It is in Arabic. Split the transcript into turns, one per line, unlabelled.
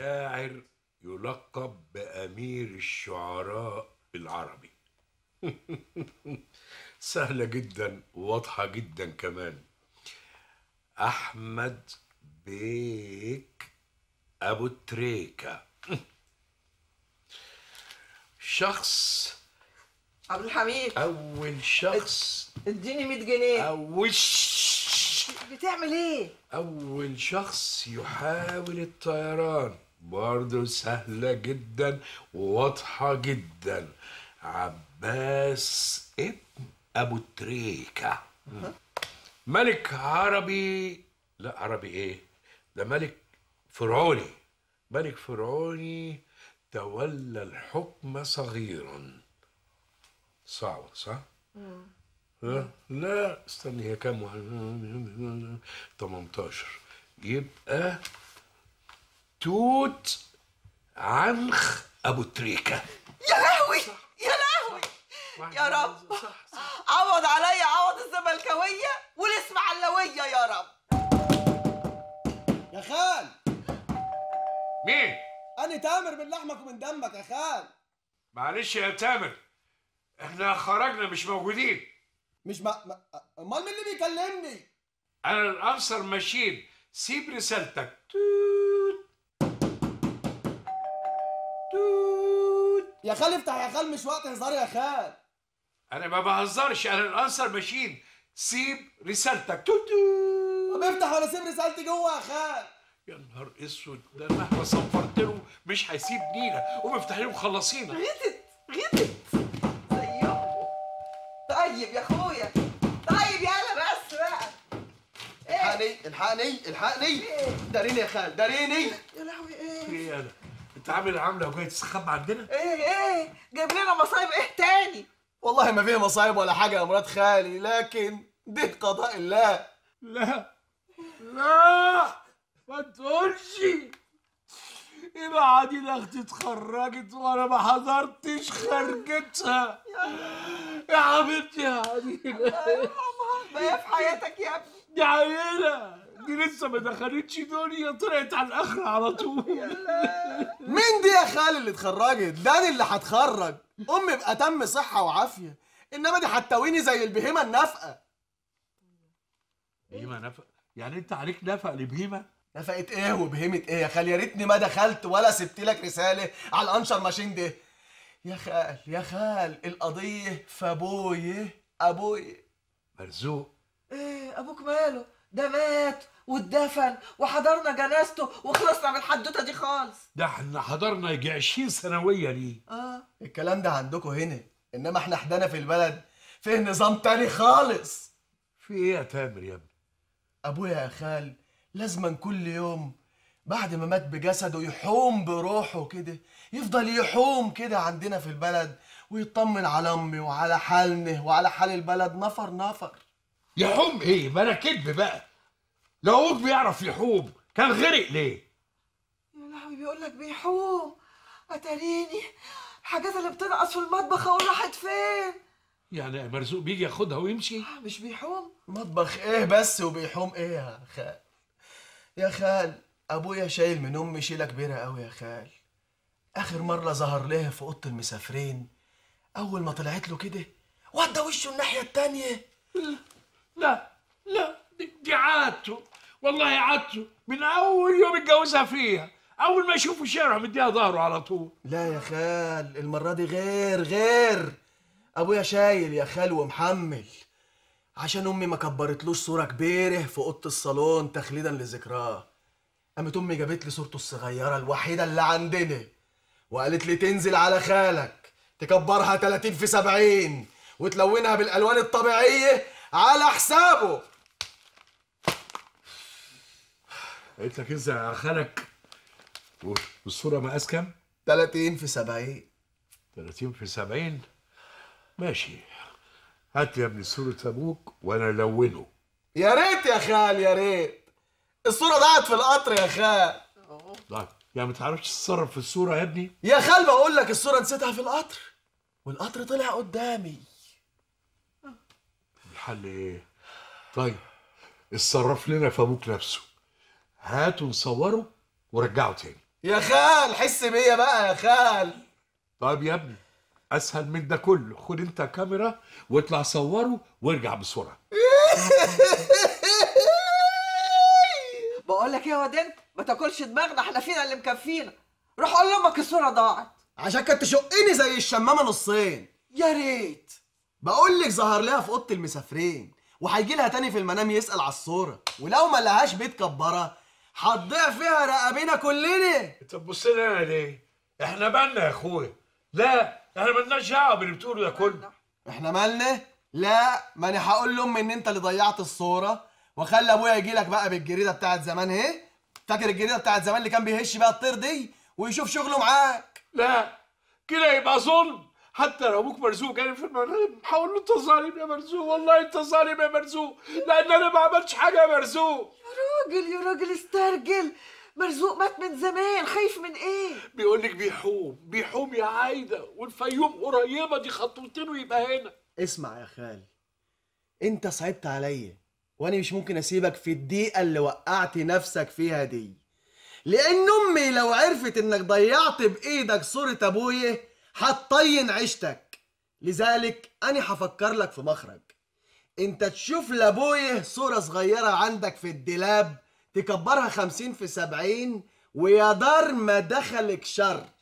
شاعر يلقب بأمير الشعراء العربي. سهلة جدا وواضحة جدا كمان. أحمد بيك أبو تريكة. شخص
عبد الحميد،
أول شخص
اديني 100 جنيه. بتعمل ايه؟
أول شخص يحاول الطيران، برضه سهلة جدا وواضحة جدا. عباس ابن أبو تريكة. ملك عربي، لا عربي ايه ده، ملك فرعوني. ملك فرعوني تولى الحكم صغيرا. صعبة صح؟ لا استني، هي كام؟ 18. يبقى توت عنخ ابو تريكة.
يا لهوي يا لهوي يا رب، عوض عليا عوض الزملكاويه والاسماعيلاويه يا رب.
يا خال،
مين؟
أنا تامر من لحمك ومن دمك يا خال.
معلش يا تامر، احنا خرجنا مش موجودين.
مش امال مين اللي بيكلمني؟
انا الانصر ماشيين، سيب رسالتك.
يا خال افتح يا خال، مش وقت هزار يا خال.
انا ما بهزرش، انا الانصر ماشيين، سيب رسالتك.
طب افتح وانا سيب رسالتي جوه يا خال.
يا نهار اسود، ده مهما صفرت له مش هيسيب نينا، ومفتح له مخلصينا.
غتت زيهم. طيب يا اخويا، طيب يلا بس بقى.
الحقني داريني يا خال، داريني.
يا لهوي ايه؟
ايه يالا؟ انت عامل عامله وجاي تستخبى عندنا؟
ايه جايب لنا مصايب ايه تاني؟
والله ما فيه مصايب ولا حاجه يا مراد خالي، لكن ده قضاء الله.
لا ما تقولش. يبقى عادي اختي اتخرجت وانا ما حضرتش خرجتها. يا حبيبتي يا عديلة.
ما هي في حياتك يا ابني.
دي عيلة، دي لسه ما دخلتش دنيا، طلعت على الاخر على طول.
مين دي يا خالي اللي اتخرجت؟ ده أنا اللي هتخرج. امي بأتم صحه وعافيه، انما دي هتاويني زي البهيمه النافقه.
بهيمة نفق؟ يعني انت عليك نفق لبهيمة؟
نفقت ايه وبهيمه ايه يا خال؟ يا ريتني ما دخلت ولا سبت لك رساله على الانشر ماشين ده. يا خال القضيه في ابويا.
مرزوق.
ايه ابوك ماله؟ ده مات واتدفن وحضرنا جنازته وخلصنا من الحدوته دي خالص.
ده احنا حضرنا يجي 20 سنويه ليه.
الكلام ده عندكم هنا، انما احنا حدانا في البلد فيه نظام تاني خالص.
في ايه يا تامر يا ابني؟
ابويا يا خال لازما كل يوم بعد ما مات بجسده يحوم بروحه كده، يفضل يحوم كده عندنا في البلد ويطمن على امي وعلى حالنا وعلى حال البلد نفر.
يحوم ايه؟ ما انا كدب بقى. لو ابوك بيعرف يحوم كان غرق ليه؟
يا لهوي بيقول لك بيحوم. اتاريني الحاجات اللي بتنقص في المطبخ اقول راحت فين؟
يعني مرزوق بيجي ياخدها ويمشي؟
مش بيحوم.
مطبخ ايه بس وبيحوم ايه يا خال؟ يا خال ابويا شايل من امي شيله كبيره قوي يا خال. اخر مره ظهر لها في اوضه المسافرين، اول ما طلعت له كده ودى وشه الناحيه التانيه.
لا دي عادته، والله عادته من اول يوم اتجوزها فيها. اول ما يشوفوا الشارع مديها ظهره على طول.
لا يا خال المره دي غير. ابويا شايل يا خال ومحمل، عشان امي ما كبرتلوش صوره كبيره في اوضه الصالون تخليدا لذكراه. قامت امي جابت لي صورته الصغيره الوحيده اللي عندنا، وقالت لي تنزل على خالك تكبرها 30 في 70 وتلونها بالالوان الطبيعيه على حسابه.
قلت لك انزل على خالك. والصوره مقاس كام؟
30 في 70.
30 في 70 ماشي. هات يا ابني صوره ابوك وانا الونه.
يا ريت يا خال يا ريت. الصوره ضاعت في القطر يا خال.
طيب يعني ما تعرفش تتصرف في الصوره يا ابني؟
يا خال بقول لك الصوره نسيتها في القطر والقطر طلع قدامي.
الحل ايه؟ طيب اتصرف لنا في ابوك نفسه. هاته نصوره ورجعه تاني.
يا خال حس بيا بقى يا خال.
طيب يا ابني اسهل من ده كله، خد انت كاميرا واطلع صوره وارجع بسرعه.
بقول لك ايه يا واد انت، ما تاكلش دماغنا، احنا فينا اللي مكفينا. روح قول لامك الصوره ضاعت.
عشان كانت تشقني زي الشمامه نصين.
يا ريت.
بقول لك ظهر لها في اوضه المسافرين، وهيجي لها تاني في المنام يسال على الصوره، ولو ما لهاش بيت كبره هتضيع فيها رقابينا كلنا.
انت تبص لنا ليه؟ احنا مالنا يا اخويا؟ لا احنا مالناش دعوه باللي بتقوله ده كله.
احنا مالنا؟ لا، ما انا هقول لامي ان انت اللي ضيعت الصوره، واخلي ابويا يجي لك بقى بالجريده بتاعت زمان اهي. فاكر الجريده بتاعت زمان اللي كان بيهش بيها الطير دي، ويشوف شغله معاك.
لا كده يبقى ظلم. حتى لو ابوك مرزوق جاي في المنام هقول له انت ظالم يا مرزوق، والله انت ظالم يا مرزوق، لان انا ما عملتش حاجه يا مرزوق.
يا راجل استرجل، مرزوق مات من زمان، خايف من ايه؟
بيقول لك بيحوم يا عايده، والفيوم قريبه دي خطوتين ويبقى هنا.
اسمع يا خال، انت صعبت عليا، وانا مش ممكن اسيبك في الدقيقه اللي وقعت نفسك فيها دي، لان امي لو عرفت انك ضيعت بايدك صوره ابويا هتطين عيشتك. لذلك انا هفكر لك في مخرج. انت تشوف لابويا صوره صغيره عندك في الدولاب، تكبرها 50 في 70، ويا دار ما دخلك شر.